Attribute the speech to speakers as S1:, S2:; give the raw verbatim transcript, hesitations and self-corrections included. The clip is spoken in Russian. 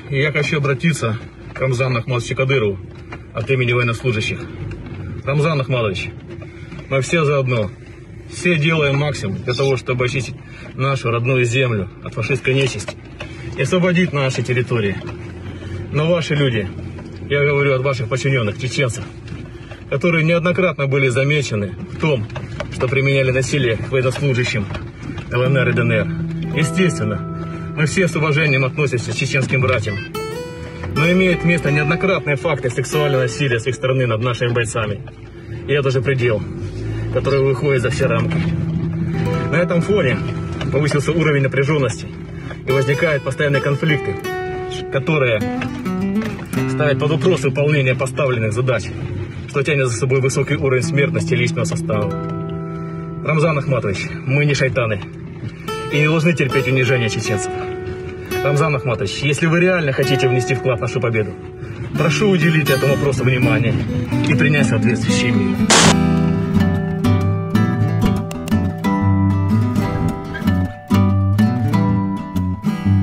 S1: И я хочу обратиться к Рамзану Ахматовичу Кадырову от имени военнослужащих. Рамзан Ахматович, мы все заодно. Все делаем максимум для того, чтобы очистить нашу родную землю от фашистской нечисти и освободить наши территории. Но ваши люди, я говорю от ваших подчиненных, чеченцев, которые неоднократно были замечены в том, что применяли насилие к военнослужащим ЛНР и ДНР. Естественно, мы все с уважением относимся к чеченским братьям. Но имеют место неоднократные факты сексуального насилия с их стороны над нашими бойцами. И это же предел, который выходит за все рамки. На этом фоне повысился уровень напряженности и возникают постоянные конфликты, которые ставят под вопрос выполнение поставленных задач, что тянет за собой высокий уровень смертности личного состава. Рамзан Ахматович, мы не шайтаны и не должны терпеть унижение чеченцев. Рамзан Ахматович, если вы реально хотите внести вклад в нашу победу, прошу уделить этому вопросу внимание и принять соответствующие меры.